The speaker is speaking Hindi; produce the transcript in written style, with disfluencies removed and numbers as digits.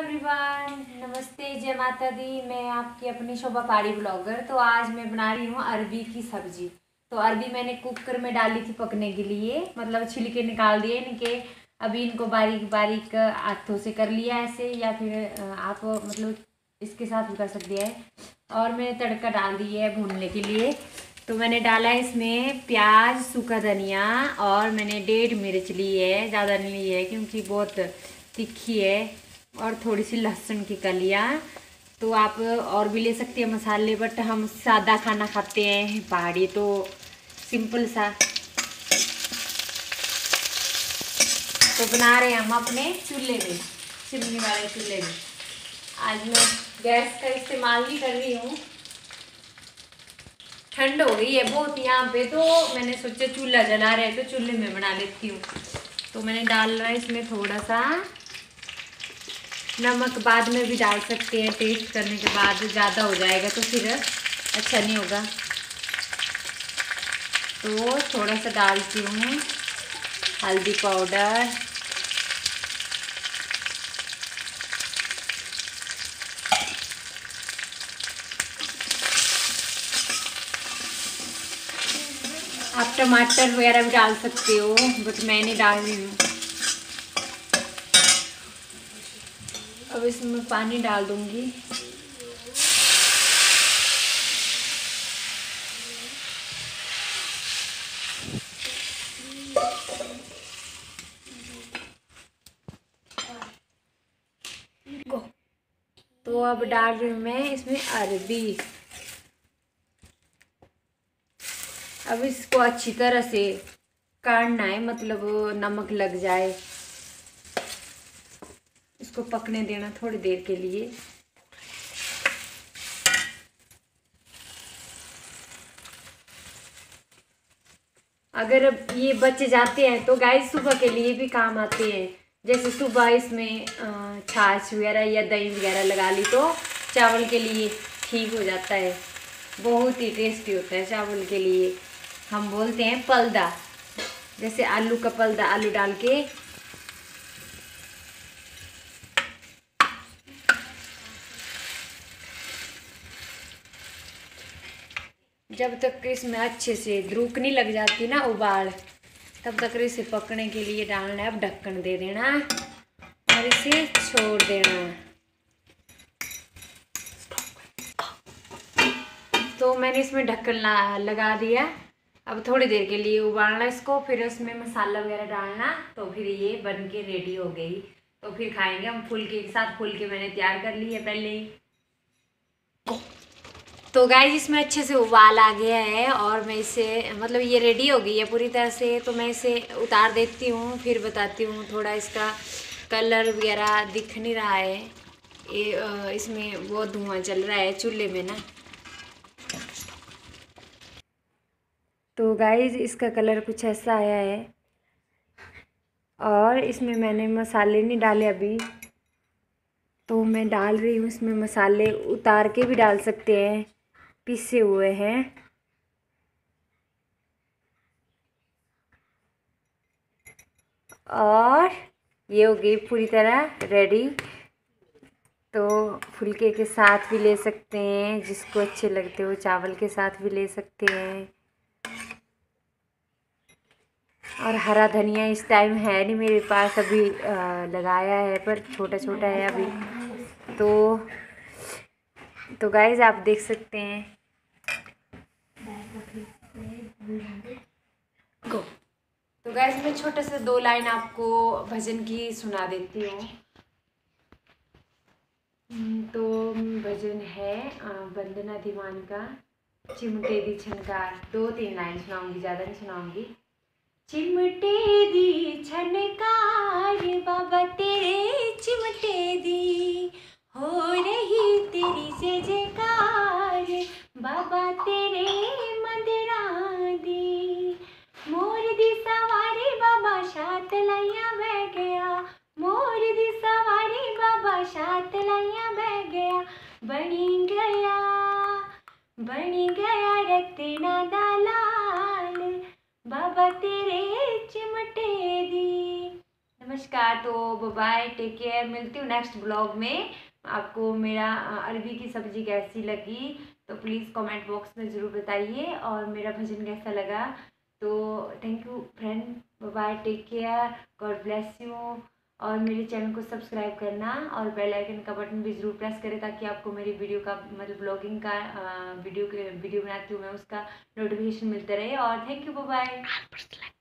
एवरीवन, नमस्ते, जय माता दी। मैं आपकी अपनी शोभा पहाड़ी ब्लॉगर। तो आज मैं बना रही हूँ अरबी की सब्जी। तो अरबी मैंने कुकर में डाली थी पकने के लिए, मतलब छिलके निकाल दिए इनके। अभी इनको बारीक बारीक हाथों से कर लिया ऐसे, या फिर आप मतलब इसके साथ भी कर सकते हैं। और मैंने तड़का डाल दिया है भूनने के लिए। तो मैंने डाला है इसमें प्याज, सूखा धनिया, और मैंने 1.5 मिर्च ली है, ज़्यादा नहीं ली है क्योंकि बहुत तीखी है। और थोड़ी सी लहसुन की कलियाँ। तो आप और भी ले सकते हैं मसाले, बट हम सादा खाना खाते हैं पहाड़ी, तो सिंपल सा। तो बना रहे हैं हम अपने चूल्हे में, चिमनी वाले चूल्हे में। आज मैं गैस का इस्तेमाल नहीं कर रही हूँ, ठंड हो गई है बहुत यहाँ पे, तो मैंने सोचा चूल्हा जला रहे तो चूल्हे में बना लेती हूँ। तो मैंने डाल रहा है इसमें थोड़ा सा नमक, बाद में भी डाल सकते हैं, टेस्ट करने के बाद। ज़्यादा हो जाएगा तो फिर अच्छा नहीं होगा, तो थोड़ा सा डालती हूँ हल्दी पाउडर, आप टमाटर वगैरह भी डाल सकते हो, बट मैं नहीं डाल रही हूँ। अब इसमें पानी डाल दूँगी। तो अब डाल रही हूँ मैं इसमें अरबी। अब इसको अच्छी तरह से काटना है, मतलब नमक लग जाए। इसको पकने देना थोड़ी देर के लिए। अगर ये बच जाते हैं तो गाइस सुबह के लिए भी काम आते हैं। जैसे सुबह इसमें छाछ वगैरह या दही वगैरह लगा ली तो चावल के लिए ठीक हो जाता है। बहुत ही टेस्टी होता है चावल के लिए। हम बोलते हैं पलदा, जैसे आलू का पलदा, आलू डाल के। जब तक इसमें अच्छे से धूप नहीं लग जाती ना, उबाल, तब तक इसे पकने के लिए डालना है। अब ढक्कन दे देना और इसे छोड़ देना। तो मैंने इसमें ढक्कन लगा दिया। अब थोड़ी देर के लिए उबालना इसको, फिर उसमें मसाला वगैरह डालना, तो फिर ये बन के रेडी हो गई। तो फिर खाएंगे हम फुलके के साथ। फुलके मैंने तैयार कर ली है पहले ही। तो गाइस इसमें अच्छे से उबाल आ गया है, और मैं इसे मतलब ये रेडी हो गई है पूरी तरह से। तो मैं इसे उतार देती हूँ, फिर बताती हूँ। थोड़ा इसका कलर वगैरह दिख नहीं रहा है, ये इसमें वो धुआं चल रहा है चूल्हे में ना। तो गाइस इसका कलर कुछ ऐसा आया है, और इसमें मैंने मसाले नहीं डाले अभी। तो मैं डाल रही हूँ इसमें मसाले, उतार के भी डाल सकते हैं, पिसे हुए हैं। और ये हो गई पूरी तरह रेडी। तो फुलके के साथ भी ले सकते हैं, जिसको अच्छे लगते हो चावल के साथ भी ले सकते हैं। और हरा धनिया इस टाइम है नहीं मेरे पास, अभी लगाया है पर छोटा छोटा है अभी। तो गाइस आप देख सकते हैं। गो। तो गाइस मैं छोटे से 2 लाइन आपको भजन की सुना देती हूँ। तो भजन है वंदना दीवान का, चिमटे दी छनकार। 2-3 लाइन सुनाऊंगी, ज़्यादा नहीं सुनाऊंगी। चिमटे दी छनकार बाबा तेरे चिमटे दी, हो रही तेरी जय जयकार बाबा तेरे मंदिरा दी। मोर दी सवारी बाबा शात लाइया बह गया, मोर दी सवारी बाबा शात लाइया बह गया। बनी गया रत्ना दा लाल बाबा तेरे चिमटे दी। नमस्कार। तो बाय, टेक केयर, मिलती हूँ नेक्स्ट ब्लॉग में। आपको मेरा अरबी की सब्ज़ी कैसी लगी तो प्लीज़ कमेंट बॉक्स में ज़रूर बताइए, और मेरा भजन कैसा लगा। तो thank you friend, bye, take care, God bless you. और मेरे चैनल को सब्सक्राइब करना और बेल आइकन का बटन भी ज़रूर प्रेस करें, ताकि आपको मेरी वीडियो का मतलब ब्लॉगिंग का वीडियो बनाती हूँ मैं, उसका नोटिफिकेशन मिलता रहे। और थैंक यू, बाय।